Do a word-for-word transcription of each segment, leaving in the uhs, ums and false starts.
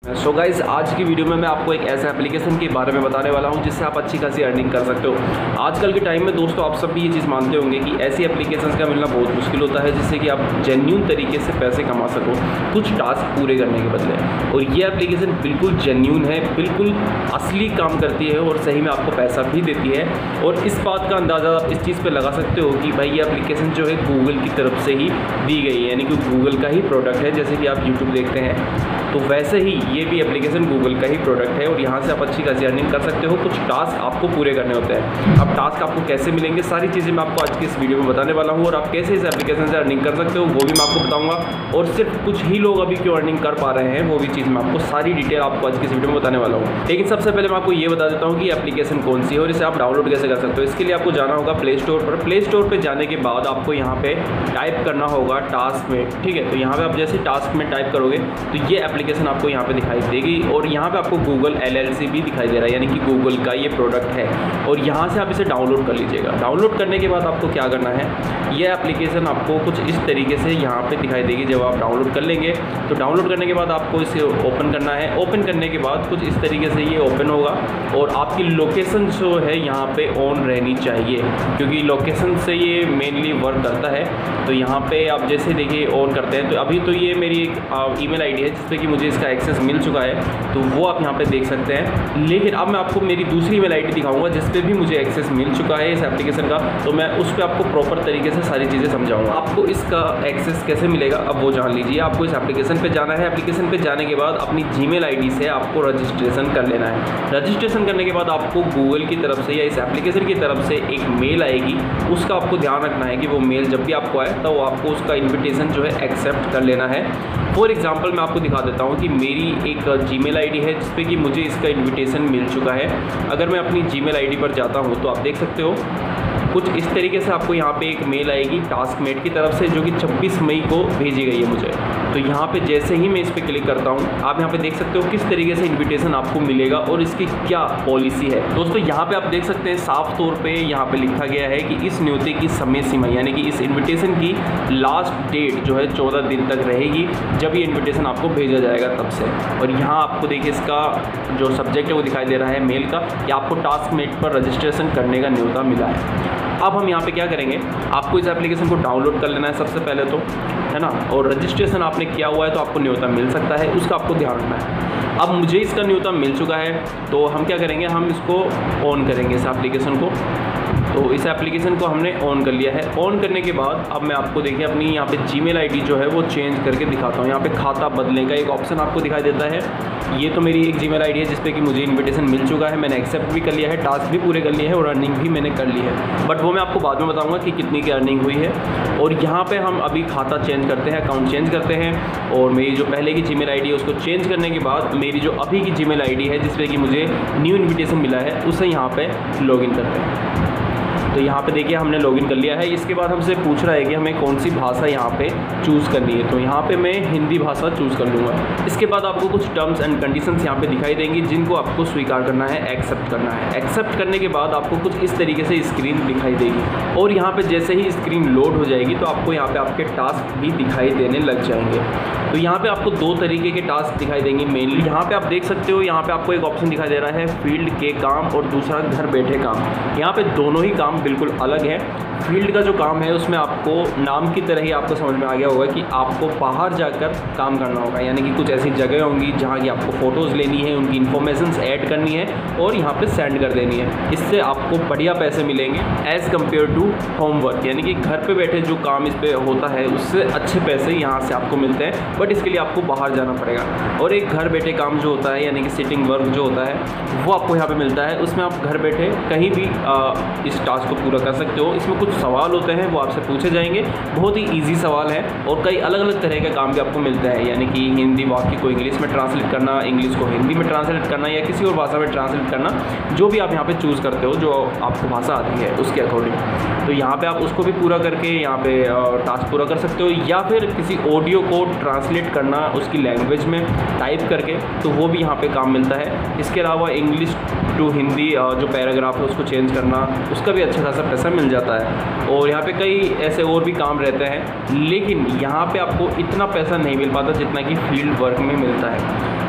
सो so guys, आज की video में मैं आपको एक ऐसे एप्लीकेशन के बारे में बताने वाला हूं जिससे आप अच्छी खासी अर्निंग कर सकते हो। आजकल के टाइम में दोस्तों आप सब भी ये चीज़ मानते होंगे कि ऐसी एप्लीकेशंस का मिलना बहुत मुश्किल होता है जिससे कि आप जेन्यून तरीके से पैसे कमा सको कुछ टास्क पूरे करने के बदले। और ये एप्लीकेशन बिल्कुल जेन्यून है, बिल्कुल असली काम करती है और सही में आपको पैसा भी देती है। और इस बात का अंदाज़ा आप इस चीज़ पर लगा सकते हो कि भाई ये एप्लीकेशन जो है गूगल की तरफ से ही दी गई है, यानी कि गूगल का ही प्रोडक्ट है। जैसे कि आप यूट्यूब देखते हैं तो वैसे ही ये भी एप्लीकेशन गूगल का ही प्रोडक्ट है और यहाँ से आप अच्छी खासी अर्निंग कर सकते हो। कुछ टास्क आपको पूरे करने होते हैं। अब टास्क आपको कैसे मिलेंगे, सारी चीज़ें मैं आपको आज की इस वीडियो में बताने वाला हूँ और आप कैसे इस एप्लीकेशन से अर्निंग कर सकते हो वो भी मैं आपको बताऊँगा। और सिर्फ कुछ ही लोग अभी क्यों अर्निंग कर पा रहे हैं वो भी चीज़ मैं आपको सारी डिटेल आपको आज की इस वीडियो में बताने वाला हूँ। लेकिन सबसे पहले मैं आपको ये बता देता हूँ कि एप्लीकेशन कौन सी है और इसे आप डाउनलोड कैसे कर सकते हो। इसके लिए आपको जाना होगा प्ले स्टोर पर। प्ले स्टोर पर जाने के बाद आपको यहाँ पे टाइप करना होगा टास्क में, ठीक है। तो यहाँ पे आप जैसे टास्क में टाइप करोगे तो ये एप्लीकेशन आपको यहाँ पे दिखाई देगी और यहाँ पे आपको गूगल एलएलसी भी दिखाई दे रहा है, यानी कि गूगल का ये प्रोडक्ट है। और यहाँ से आप इसे डाउनलोड कर लीजिएगा। डाउनलोड करने के बाद आपको क्या करना है, ये एप्लीकेशन आपको कुछ इस तरीके से यहाँ पे दिखाई देगी। जब आप डाउनलोड कर लेंगे तो डाउनलोड करने के बाद आपको इसे ओपन करना है। ओपन करने के बाद कुछ इस तरीके से ये ओपन होगा और आपकी लोकेशन जो है यहाँ पे ऑन रहनी चाहिए, क्योंकि लोकेशन से ये मेनली वर्क करता है। तो यहाँ पे आप जैसे देखिए ऑन करते हैं तो अभी तो ये मेरी एक ईमेल आईडी है जिसपे कि मुझे इसका एक्सेस मिल चुका है, तो वो आप यहाँ पे देख सकते हैं। लेकिन अब मैं आपको मेरी दूसरी ईमेल आईडी दिखाऊंगा जिस पे भी मुझे एक्सेस मिल चुका है इस एप्लीकेशन का, तो मैं उस पर आपको प्रॉपर तरीके से सारी चीज़ें समझाऊंगा। आपको इसका एक्सेस कैसे मिलेगा अब वो जान लीजिए। आपको इस एप्लीकेशन पे जाना है। एप्लीकेशन पे जाने के बाद अपनी जीमेल आईडी से आपको रजिस्ट्रेशन कर लेना है। रजिस्ट्रेशन करने के बाद आपको गूगल की तरफ से या इस एप्लीकेशन की तरफ से एक मेल आएगी, उसका आपको ध्यान रखना है कि वो मेल जब भी आपको आए तो आपको उसका इन्विटेशन जो है एक्सेप्ट कर लेना है। फॉर एग्जाम्पल मैं आपको दिखा देता हूँ कि मेरी एक जीमेल आईडी है जिस पे कि मुझे इसका इन्विटेशन मिल चुका है। अगर मैं अपनी जीमेल आईडी पर जाता हूँ तो आप देख सकते हो कुछ इस तरीके से आपको यहाँ पे एक मेल आएगी टास्कमेट की तरफ से जो कि छब्बीस मई को भेजी गई है मुझे। तो यहाँ पे जैसे ही मैं इस पर क्लिक करता हूँ आप यहाँ पे देख सकते हो किस तरीके से इन्विटेशन आपको मिलेगा और इसकी क्या पॉलिसी है। दोस्तों यहाँ पे आप देख सकते हैं साफ तौर पे यहाँ पे लिखा गया है कि इस न्योते की समय सीमा, यानी कि इस इन्विटेशन की लास्ट डेट जो है चौदह दिन तक रहेगी जब ये इन्विटेशन आपको भेजा जाएगा तब से। और यहाँ आपको देखिए इसका जो सब्जेक्ट है वो दिखाई दे रहा है मेल का, कि आपको टास्कमेट पर रजिस्ट्रेशन करने का न्योता मिला है। अब हम यहाँ पे क्या करेंगे, आपको इस एप्लीकेशन को डाउनलोड कर लेना है सबसे पहले तो, है ना। और रजिस्ट्रेशन आपने किया हुआ है तो आपको न्योता मिल सकता है, उसका आपको ध्यान रखना है। अब मुझे इसका न्योता मिल चुका है तो हम क्या करेंगे, हम इसको ऑन करेंगे इस एप्लीकेशन को। तो इस एप्लीकेशन को हमने ऑन कर लिया है। ऑन करने के बाद अब मैं आपको देखिए अपनी यहाँ पे जीमेल आईडी जो है वो चेंज करके दिखाता हूँ। यहाँ पे खाता बदलने का एक ऑप्शन आपको दिखाई देता है। ये तो मेरी एक जीमेल आईडी है जिस पे कि मुझे इन्विटेशन मिल चुका है, मैंने एक्सेप्ट भी कर लिया है, टास्क भी पूरे कर लिए हैं और अर्निंग भी मैंने कर ली है। बट वो मैं आपको बाद में बताऊँगा कि कितनी की अर्निंग हुई है। और यहाँ पर हम अभी खाता चेंज करते हैं, अकाउंट चेंज करते हैं और मेरी जो पहले की जीमेल आईडी है उसको चेंज करने के बाद मेरी जो अभी की जीमेल आईडी है जिस पे कि मुझे न्यू इन्विटेशन मिला है उसे यहाँ पर लॉगिन करते हैं। तो यहाँ पे देखिए हमने लॉगिन कर लिया है। इसके बाद हमसे पूछ रहा है कि हमें कौन सी भाषा यहाँ पे चूज़ करनी है, तो यहाँ पे मैं हिंदी भाषा चूज़ कर लूँगा। इसके बाद आपको कुछ टर्म्स एंड कंडीशंस यहाँ पे दिखाई देंगी जिनको आपको स्वीकार करना है, एक्सेप्ट करना है। एक्सेप्ट करने के बाद आपको कुछ इस तरीके से स्क्रीन दिखाई देगी और यहाँ पर जैसे ही स्क्रीन लोड हो जाएगी तो आपको यहाँ पर आपके टास्क भी दिखाई देने लग जाएंगे। तो यहाँ पे आपको दो तरीके के टास्क दिखाई देंगे मेनली। यहाँ पे आप देख सकते हो, यहाँ पे आपको एक ऑप्शन दिखाई दे रहा है फील्ड के काम और दूसरा घर बैठे काम। यहाँ पे दोनों ही काम बिल्कुल अलग है। फील्ड का जो काम है उसमें आपको नाम की तरह ही आपको समझ में आ गया होगा कि आपको बाहर जाकर काम करना होगा, यानी कि कुछ ऐसी जगह होंगी जहाँ की आपको फ़ोटोज़ लेनी है, उनकी इन्फॉर्मेशंस ऐड करनी है और यहाँ पे सेंड कर देनी है। इससे आपको बढ़िया पैसे मिलेंगे एज़ कम्पेयर टू होमवर्क, यानी कि घर पे बैठे जो काम इस पर होता है उससे अच्छे पैसे यहाँ से आपको मिलते हैं। बट इसके लिए आपको बाहर जाना पड़ेगा। और एक घर बैठे काम जो होता है यानी कि सिटिंग वर्क जो होता है वो आपको यहाँ पे मिलता है। उसमें आप घर बैठे कहीं भी आ, इस टास्क को पूरा कर सकते हो। इसमें कुछ सवाल होते हैं वो आपसे पूछे जाएंगे, बहुत ही इजी सवाल है और कई अलग अलग तरह के काम भी आपको मिलते हैं, यानी कि हिंदी वाक्य को इंग्लिश में ट्रांसलेट करना, इंग्लिश को हिंदी में ट्रांसलेट करना या किसी और भाषा में ट्रांसलेट करना, जो भी आप यहाँ पे चूज़ करते हो जो आपको भाषा आती है उसके अकॉर्डिंग। तो यहाँ पे आप उसको भी पूरा करके यहाँ पे टास्क पूरा कर सकते हो, या फिर किसी ऑडियो को ट्रांसलेट करना उसकी लैंग्वेज में टाइप करके, तो वो भी यहाँ पे काम मिलता है। इसके अलावा इंग्लिश टू हिंदी जो पैराग्राफ है उसको चेंज करना, उसका भी अच्छा खासा पैसा मिल जाता है। और यहाँ पे कई ऐसे और भी काम रहते हैं, लेकिन यहाँ पे आपको इतना पैसा नहीं मिल पाता जितना कि फील्ड वर्क में मिलता है।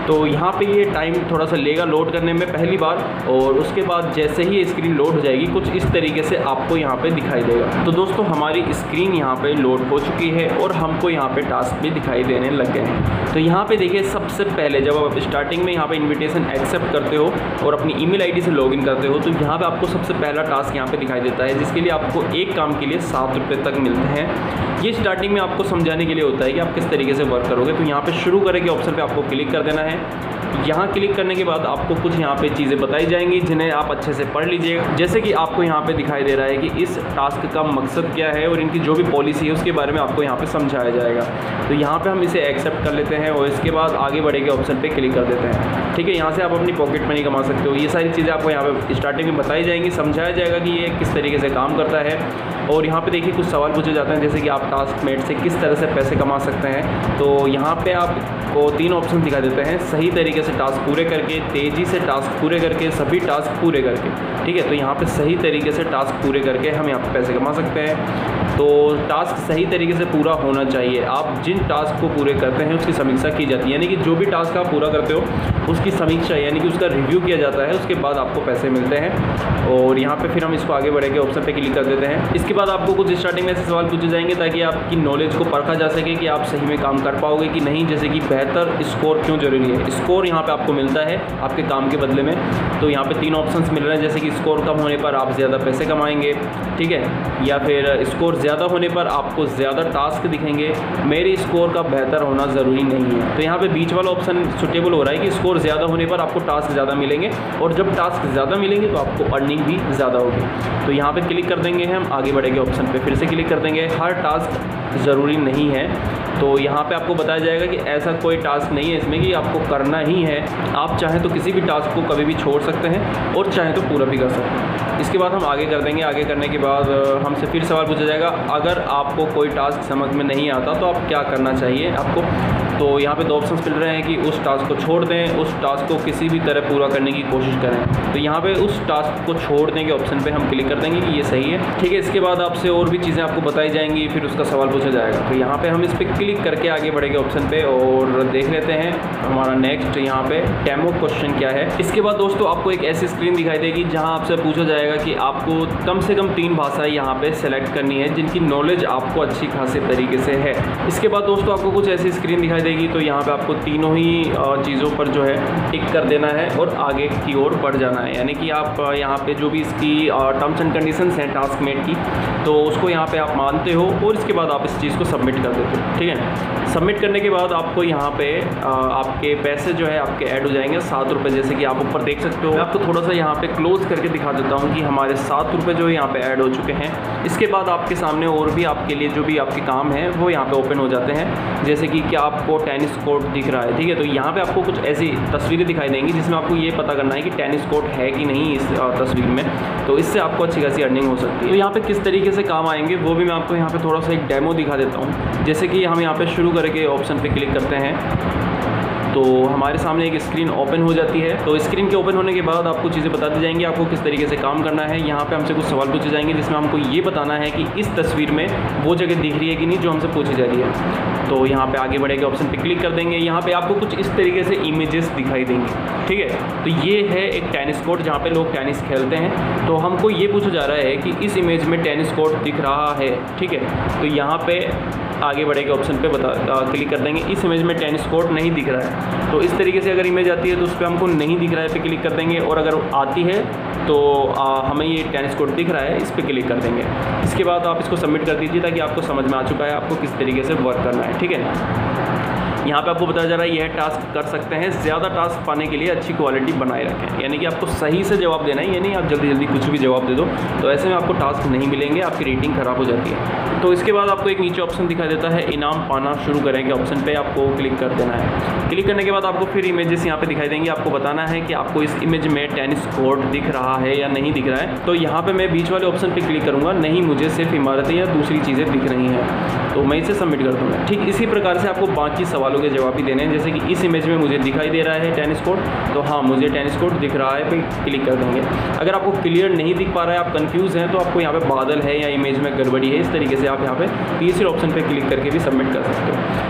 तो यहाँ पे ये टाइम थोड़ा सा लेगा लोड करने में पहली बार, और उसके बाद जैसे ही स्क्रीन लोड हो जाएगी कुछ इस तरीके से आपको यहाँ पे दिखाई देगा। तो दोस्तों हमारी स्क्रीन यहाँ पे लोड हो चुकी है और हमको यहाँ पे टास्क भी दिखाई देने लग गए हैं। तो यहाँ पे देखिए सबसे पहले जब आप स्टार्टिंग में यहाँ पे इन्विटेशन एक्सेप्ट करते हो और अपनी ईमेल आईडी से लॉगिन करते हो तो यहाँ पे आपको सबसे पहला टास्क यहाँ पे दिखाई देता है, जिसके लिए आपको एक काम के लिए सात रुपये तक मिलते हैं। ये स्टार्टिंग में आपको समझाने के लिए होता है कि आप किस तरीके से वर्क करोगे। तो यहाँ पे शुरू करें के ऑप्शन पे आपको क्लिक कर देना है। यहाँ क्लिक करने के बाद आपको कुछ यहाँ पे चीज़ें बताई जाएंगी जिन्हें आप अच्छे से पढ़ लीजिएगा। जैसे कि आपको यहाँ पे दिखाई दे रहा है कि इस टास्क का मकसद क्या है और इनकी जो भी पॉलिसी है उसके बारे में आपको यहाँ पे समझाया जाएगा। तो यहाँ पे हम इसे एक्सेप्ट कर लेते हैं और इसके बाद आगे बढ़े के ऑप्शन पे क्लिक कर देते हैं। ठीक है, यहाँ से आप अपनी पॉकेट मनी कमा सकते हो। ये सारी चीज़ें आपको यहाँ पे स्टार्टिंग में बताई जाएंगी, समझाया जाएगा कि ये किस तरीके से काम करता है। और यहाँ पे देखिए कुछ सवाल पूछे जाते हैं जैसे कि आप टास्क मेट से किस तरह से पैसे कमा सकते हैं। तो यहाँ पे आपको तीन ऑप्शन दिखा देते हैं, सही तरीके से टास्क पूरे करके, तेज़ी से टास्क पूरे करके, सभी टास्क पूरे करके। ठीक है, तो यहाँ पे सही तरीके से टास्क पूरे करके हम यहाँ पे पैसे कमा सकते हैं। तो टास्क सही तरीके से पूरा होना चाहिए। आप जिन टास्क को पूरे करते हैं उसकी समीक्षा की जाती है, यानी कि जो भी टास्क आप पूरा करते हो उसकी समीक्षा यानी कि उसका रिव्यू किया जाता है, उसके बाद आपको पैसे मिलते हैं। और यहाँ पे फिर हम इसको आगे बढ़ेंगे ऑप्शन पे क्लिक कर देते हैं। इसके बाद आपको कुछ स्टार्टिंग में ऐसे सवाल पूछे जाएंगे ताकि आपकी नॉलेज को परखा जा सके कि आप सही में काम कर पाओगे कि नहीं। जैसे कि बेहतर स्कोर क्यों जरूरी है, स्कोर यहाँ पे आपको मिलता है आपके काम के बदले में। तो यहाँ पे तीन ऑप्शंस मिल रहे हैं, जैसे कि स्कोर कम होने पर आप ज़्यादा पैसे कमाएंगे, ठीक है, या फिर स्कोर ज़्यादा होने पर आपको ज़्यादा टास्क दिखेंगे, मेरे स्कोर का बेहतर होना ज़रूरी नहीं है। तो यहाँ पे बीच वाला ऑप्शन सुटेबल हो रहा है कि स्कोर ज़्यादा होने पर आपको टास्क ज़्यादा मिलेंगे और जब टास्क ज़्यादा मिलेंगे तो आपको अर्निंग भी ज़्यादा होगी। तो यहाँ पे क्लिक कर देंगे हम, आगे बढ़ेंगे ऑप्शन पे फिर से क्लिक कर देंगे। हर टास्क ज़रूरी नहीं है, तो यहाँ पे आपको बताया जाएगा कि ऐसा कोई टास्क नहीं है इसमें कि आपको करना ही है। आप चाहें तो किसी भी टास्क को कभी भी छोड़ सकते हैं और चाहें तो पूरा भी कर सकते हैं। इसके बाद हम आगे कर देंगे। आगे करने के बाद हमसे फिर सवाल पूछा जाएगा, अगर आपको कोई टास्क समझ में नहीं आता तो आप क्या करना चाहिए आपको। तो यहाँ पे दो ऑप्शंस मिल रहे हैं कि उस टास्क को छोड़ दें, उस टास्क को किसी भी तरह पूरा करने की कोशिश करें। तो यहाँ पे उस टास्क को छोड़ दें के ऑप्शन पे हम क्लिक कर देंगे कि ये सही है। ठीक है, इसके बाद आपसे और भी चीज़ें आपको बताई जाएंगी, फिर उसका सवाल पूछा जाएगा। तो यहाँ पे हम इस पर क्लिक करके आगे बढ़ेंगे ऑप्शन पे और देख लेते हैं हमारा नेक्स्ट यहाँ पे डेमो क्वेश्चन क्या है। इसके बाद दोस्तों आपको एक ऐसी स्क्रीन दिखाई देगी जहाँ आपसे पूछा जाएगा कि आपको कम से कम तीन भाषाएं यहाँ पे सेलेक्ट करनी है जिनकी नॉलेज आपको अच्छी खासी तरीके से है। इसके बाद दोस्तों आपको कुछ ऐसी स्क्रीन दिखाई देगी, तो यहाँ पे आपको तीनों ही चीज़ों पर जो है टिक कर देना है और आगे की ओर बढ़ जाना है। यानी कि आप यहाँ पे जो भी इसकी टर्म्स एंड कंडीशंस हैं टास्क मेट की, तो उसको यहाँ पे आप मानते हो और इसके बाद आप इस चीज़ को सबमिट कर देते हो। ठीक है, सबमिट करने के बाद आपको यहाँ पे आपके पैसे जो है आपके ऐड हो जाएंगे सात रुपये, जैसे कि आप ऊपर देख सकते हो। मैं आपको थोड़ा सा यहाँ पे क्लोज करके दिखा देता हूँ कि हमारे सात रुपये जो है यहाँ पे ऐड हो चुके हैं। इसके बाद आपके सामने और भी आपके लिए जो भी आपके काम हैं वो यहाँ पे ओपन हो जाते हैं, जैसे कि क्या आपको टेनिस कोर्ट दिख रहा है। ठीक है, तो यहाँ पे आपको कुछ ऐसी तस्वीरें दिखाई देंगी जिसमें आपको ये पता करना है कि टेनिस कोर्ट है कि नहीं इस तस्वीर में, तो इससे आपको अच्छी खासी अर्निंग हो सकती है। तो यहाँ पे किस तरीके से काम आएंगे वो भी मैं आपको यहाँ पे थोड़ा सा एक डेमो दिखा देता हूँ। जैसे कि हम यहाँ पे शुरू करके ऑप्शन पे क्लिक करते हैं तो हमारे सामने एक स्क्रीन ओपन हो जाती है। तो स्क्रीन के ओपन होने के बाद आपको चीज़ें बता दी जाएंगी आपको किस तरीके से काम करना है। यहाँ पे हमसे कुछ सवाल पूछे जाएंगे जिसमें हमको ये बताना है कि इस तस्वीर में वो जगह दिख रही है कि नहीं जो हमसे पूछी जा रही है। तो यहाँ पे आगे बढ़ेगा ऑप्शन पे क्लिक कर देंगे। यहाँ पे आपको कुछ इस तरीके से इमेजेस दिखाई देंगी। ठीक है, तो ये है एक टेनिस कोर्ट जहाँ पे लोग टेनिस खेलते हैं। तो हमको ये पूछा जा रहा है कि इस इमेज में टेनिस कोर्ट दिख रहा है। ठीक है, तो यहाँ पे आगे बढ़ेगा ऑप्शन पे बता क्लिक कर देंगे। इस इमेज में टेनिस कोर्ट नहीं दिख रहा है, तो इस तरीके से अगर इमेज आती है तो उस पर हमको नहीं दिख रहा है पे क्लिक कर देंगे, और अगर आती है तो आ, हमें ये टेनिस कोर्ट दिख रहा है, इस पर क्लिक कर देंगे। इसके बाद आप इसको सबमिट कर दीजिए ताकि आपको समझ में आ चुका है आपको किस तरीके से वर्क करना है। ठीक है, यहाँ पे आपको बताया जा रहा है यह टास्क कर सकते हैं। ज़्यादा टास्क पाने के लिए अच्छी क्वालिटी बनाए रखें, यानी कि आपको सही से जवाब देना है, यानी आप जल्दी जल्दी कुछ भी जवाब दे दो तो ऐसे में आपको टास्क नहीं मिलेंगे, आपकी रेटिंग ख़राब हो जाती है। तो इसके बाद आपको एक नीचे ऑप्शन दिखाई देता है इनाम पाना शुरू करेंगे ऑप्शन पे आपको क्लिक कर देना है। क्लिक करने के बाद आपको फिर इमेजेस यहाँ पे दिखाई देंगी। आपको बताना है कि आपको इस इमेज में टेनिस कोर्ट दिख रहा है या नहीं दिख रहा है। तो यहाँ पे मैं बीच वाले ऑप्शन पे क्लिक करूँगा, नहीं मुझे सिर्फ इमारतें या दूसरी चीज़ें दिख रही हैं, तो मैं इसे सबमिट कर दूँगा। ठीक इसी प्रकार से आपको बाकी सवालों के जवाब भी देने हैं, जैसे कि इस इमेज में मुझे दिखाई दे रहा है टेनिस कोर्ट, तो हाँ मुझे टेनिस कोर्ट दिख रहा है पे क्लिक कर देंगे। अगर आपको क्लियर नहीं दिख पा रहा है, आप कंफ्यूज हैं, तो आपको यहाँ पे बादल है या इमेज में गड़बड़ी है, इस तरीके से आप यहाँ पे तीसरे ऑप्शन पे क्लिक करके भी सबमिट कर सकते हो।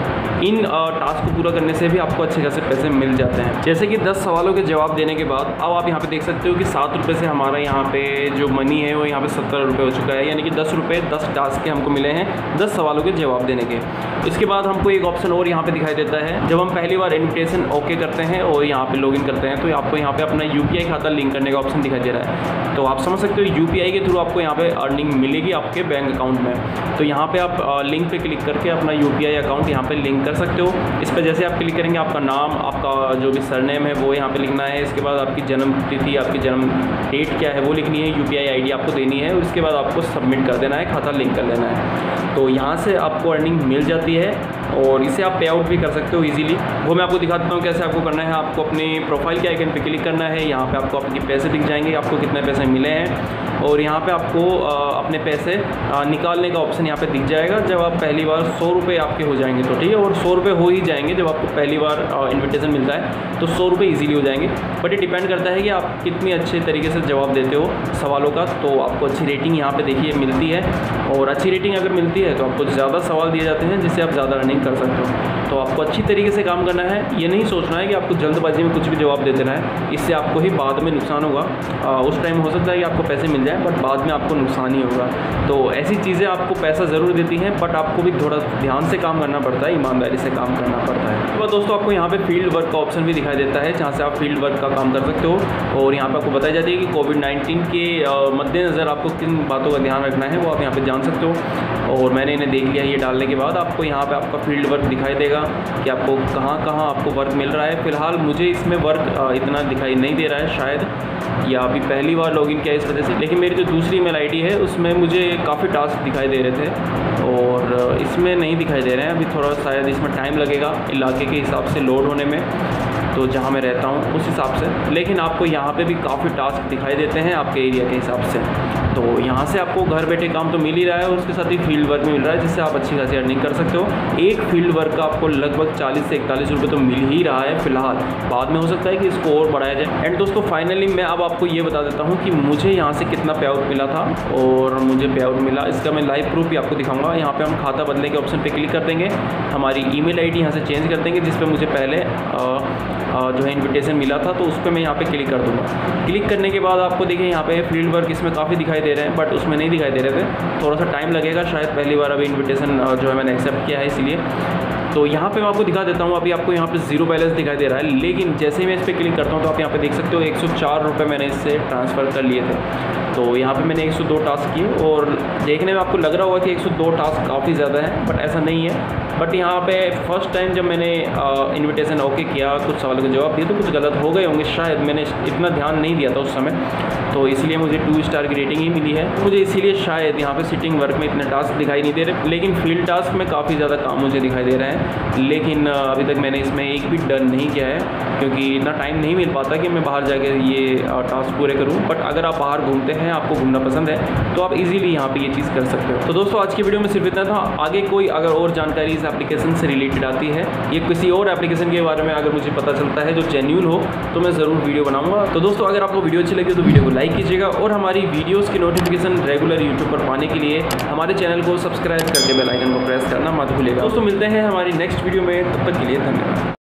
इन टास्क को पूरा करने से भी आपको अच्छे खासे पैसे मिल जाते हैं। जैसे कि दस सवालों के जवाब देने के बाद अब आप यहाँ पे देख सकते हो कि सात रुपये से हमारा यहाँ पे जो मनी है वो यहाँ पे सत्तर रुपये हो चुका है, यानी कि दस रुपये दस टास्क के हमको मिले हैं दस सवालों के जवाब देने के। इसके बाद हमको एक ऑप्शन और यहाँ पे दिखाई देता है, जब हम पहली बार इन्विटेशन ओके करते हैं और यहाँ पे लॉगिन करते हैं तो आपको यहाँ पे अपना यूपीआई खाता लिंक करने का ऑप्शन दिखाई दे रहा है। तो आप समझ सकते हो यूपीआई के थ्रू आपको यहाँ पे अर्निंग मिलेगी आपके बैंक अकाउंट में। तो यहाँ पे आप लिंक पे क्लिक करके अपना यूपीआई अकाउंट यहाँ पे लिंक कर सकते हो। इस पर जैसे आप क्लिक करेंगे आपका नाम, आपका जो भी सरनेम है वो यहाँ पे लिखना है। इसके बाद आपकी जन्म तिथि, आपकी जन्म डेट क्या है वो लिखनी है, यूपीआई आईडी आपको देनी है और इसके बाद आपको सबमिट कर देना है, खाता लिंक कर लेना है। तो यहाँ से आपको अर्निंग मिल जाती है और इसे आप पे आउट भी कर सकते हो इजीली। वो मैं आपको दिखाता हूँ कैसे आपको करना है। आपको अपने प्रोफाइल के आइकन पे क्लिक करना है, यहाँ पे आपको अपने पैसे दिख जाएंगे, आपको कितने पैसे मिले हैं और यहाँ पे आपको अपने पैसे निकालने का ऑप्शन यहाँ पे दिख जाएगा। जब आप पहली बार सौ रुपये आपके हो जाएंगे तो ठीक है, और सौ रुपये हो ही जाएंगे जब आपको पहली बार इन्विटेशन मिलता है तो सौ रुपये ईजिली हो जाएंगे। बट ये डिपेंड करता है कि आप कितनी अच्छे तरीके से जवाब देते हो सवालों का। तो आपको अच्छी रेटिंग यहाँ पे देखिए मिलती है और अच्छी रेटिंग अगर मिलती है तो आपको ज़्यादा सवाल दिए जाते हैं जिससे आप ज़्यादा अर्निंग कर सकते हो। तो आपको अच्छी तरीके से काम करना है, ये नहीं सोचना है कि आपको जल्दबाजी में कुछ भी जवाब दे देना है, इससे आपको ही बाद में नुकसान होगा। आ, उस टाइम हो सकता है कि आपको पैसे मिल जाए बट बाद में आपको नुकसान ही होगा। तो ऐसी चीज़ें आपको पैसा ज़रूर देती हैं बट आपको भी थोड़ा ध्यान से काम करना पड़ता है, ईमानदारी से काम करना पड़ता है। तो दोस्तों आपको यहाँ पे फील्ड वर्क का ऑप्शन भी दिखाई देता है जहाँ से आप फील्ड वर्क का काम कर सकते हो और यहाँ पे आपको बताई जाती है कि कोविड नाइन्टीन के मद्देनज़र आपको किन बातों का ध्यान रखना है वो आप यहाँ पे जान सकते हो। और मैंने इन्हें देख लिया, ये डालने के बाद आपको यहाँ पे आपका फील्ड वर्क दिखाई देगा कि आपको कहाँ कहाँ आपको वर्क मिल रहा है। फ़िलहाल मुझे इसमें वर्क इतना दिखाई नहीं दे रहा है शायद, या अभी पहली बार लॉगिन किया इस वजह से, लेकिन मेरी जो दूसरी ईमेल आईडी है उसमें मुझे काफ़ी टास्क दिखाई दे रहे थे और इसमें नहीं दिखाई दे रहे हैं। अभी थोड़ा शायद इसमें टाइम लगेगा इलाके के हिसाब से लोड होने में, तो जहाँ मैं रहता हूँ उस हिसाब से, लेकिन आपको यहाँ पे भी काफ़ी टास्क दिखाई देते हैं आपके एरिया के हिसाब से। तो यहाँ से आपको घर बैठे काम तो मिल ही रहा है और उसके साथ ही फील्ड वर्क में मिल रहा है जिससे आप अच्छी खासी अर्निंग कर सकते हो। एक फील्ड वर्क का आपको लगभग चालीस से इकतालीस रुपये तो मिल ही रहा है फ़िलहाल, बाद में हो सकता है कि इसको और बढ़ाया जाए। एंड दोस्तों फाइनली मैं अब आपको ये बता देता हूँ कि मुझे यहाँ से कितना पे आउट मिला था और मुझे पे आउट मिला, इसका मैं लाइव प्रूफ भी आपको दिखाऊंगा। यहाँ पे हम खाता बदलने के ऑप्शन पे क्लिक कर देंगे, हमारी ईमेल आईडी यहाँ से चेंज कर देंगे जिस पे मुझे पहले आ, आ, जो है इन्विटेशन मिला था, तो उस पर मैं यहाँ पे क्लिक कर दूँगा। क्लिक करने के बाद आपको देखिए यहाँ पे फील्ड वर्क इसमें काफ़ी दिखाई दे रहे हैं बट उसमें नहीं दिखाई दे रहे थे, थोड़ा सा टाइम लगेगा शायद, पहली बार अभी इन्विटेशन जो है मैंने एक्सेप्ट किया है इसलिए। तो यहाँ पे मैं आपको दिखा देता हूँ, अभी आपको यहाँ पे जीरो बैलेंस दिखाई दे रहा है, लेकिन जैसे ही मैं इस पर क्लिक करता हूँ तो आप यहाँ पे देख सकते हो एक सौ चार रुपये मैंने इससे ट्रांसफ़र कर लिए थे। तो यहाँ पे मैंने एक सौ दो टास्क किए और देखने में आपको लग रहा होगा कि एक सौ दो टास्क काफ़ी ज़्यादा है बट ऐसा नहीं है। बट यहाँ पे फर्स्ट टाइम जब मैंने इन्विटेशन ओके किया, कुछ सवालों के जवाब दिए तो कुछ गलत हो गए होंगे शायद, मैंने इतना ध्यान नहीं दिया था उस समय, तो इसलिए मुझे टू स्टार की रेटिंग ही मिली है। मुझे इसीलिए शायद यहाँ पे सिटिंग वर्क में इतने टास्क दिखाई नहीं दे रहे, लेकिन फील्ड टास्क में काफ़ी ज़्यादा काम मुझे दिखाई दे रहे हैं। लेकिन अभी तक मैंने इसमें एक भी डन नहीं किया है क्योंकि इतना टाइम नहीं मिल पाता कि मैं बाहर जाके ये टास्क पूरे करूँ। बट अगर आप बाहर घूमते हैं, आपको घूमना पसंद है, तो आप इजीली यहाँ पे ये चीज़ कर सकते हो। तो दोस्तों आज की वीडियो में सिर्फ इतना था। आगे कोई अगर और जानकारी इस एप्लीकेशन से रिलेटेड आती है, ये किसी और एप्लीकेशन के बारे में अगर मुझे पता चलता है जो जेन्युइन हो, तो मैं ज़रूर वीडियो बनाऊंगा। तो दोस्तों अगर आपको वीडियो अच्छी लगी तो वीडियो को लाइक कीजिएगा और हमारी वीडियोस की नोटिफिकेशन रेगुलर यूट्यूब पर पाने के लिए हमारे चैनल को सब्सक्राइब करके बेल आइकन को प्रेस करना मत भूलिएगा। दोस्तों मिलते हैं हमारी नेक्स्ट वीडियो में, तब तक के लिए धन्यवाद।